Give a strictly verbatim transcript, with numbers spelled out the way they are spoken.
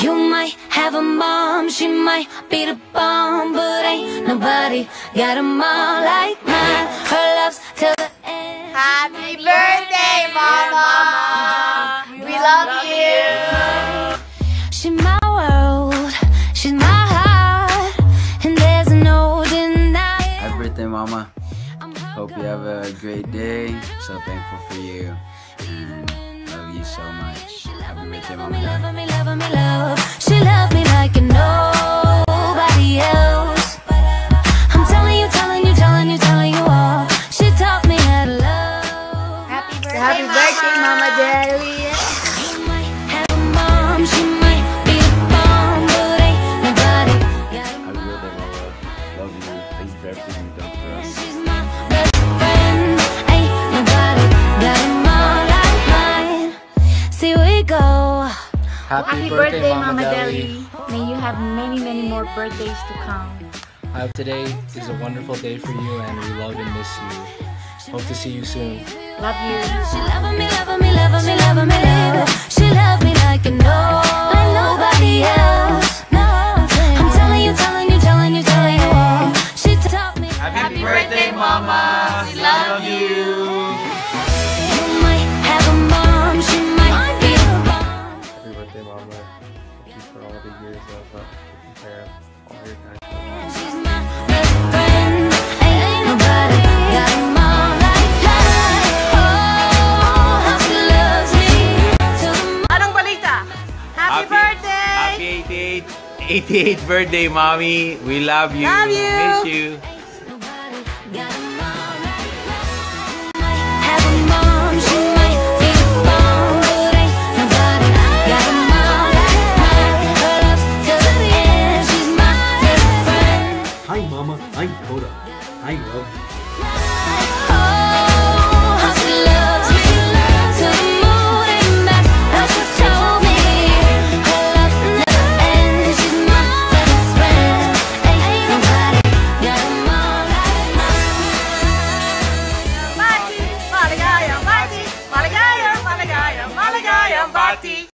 You might have a mom, she might be the bomb, but ain't nobody got a mom like mine. Her love's till the end. Happy birthday, Mama! We love you! She's my world, she's my heart, and there's no denying. Happy birthday, Mama. Hope you have a great day. So thankful for you, and love you so much. Happy birthday, Mama. Love me, love me, love. She loved me like nobody else. I'm telling you, telling you, telling you, telling you all. She taught me how to love. Happy birthday, Happy birthday, Mama Daddy. She might have a mom, she might be a bomb, but ain't nobody got a Happy birthday, Mama. Love you. Thank you for everything you've done for us. She's my best friend. Ain't nobody got a mom like mine. See we go. Happy, Happy birthday, birthday, Mama Mama Deli. Deli. May you have many, many more birthdays to come. I hope today is a wonderful day for you, and we love and miss you. Hope to see you soon. Love you. She loving me, loving me, loving me, loving me, love. She loved me like no, like nobody else. No, I'm telling you, telling you, telling you, telling you all. She taught me. Happy birthday, Mama! We love you! You might have a mom, she might be a bomb. Happy birthday, Mama. Thank you for all the years of uh, taking care of all your guys. She's my best friend. Ain't nobody got a mom like mine. Oh, how she loves me. Till the Anong balita? Happy, birthday! Happy eighty-eighth, eighty-eighth birthday, Mommy. We love you. Love you. Miss you. nobody got a mom like mine. You might have a mom, she might be a bomb, but ain't nobody got a mom like mine. Her love till the end. She's my best friend. Hi, Mama. I'm Coda. I love you.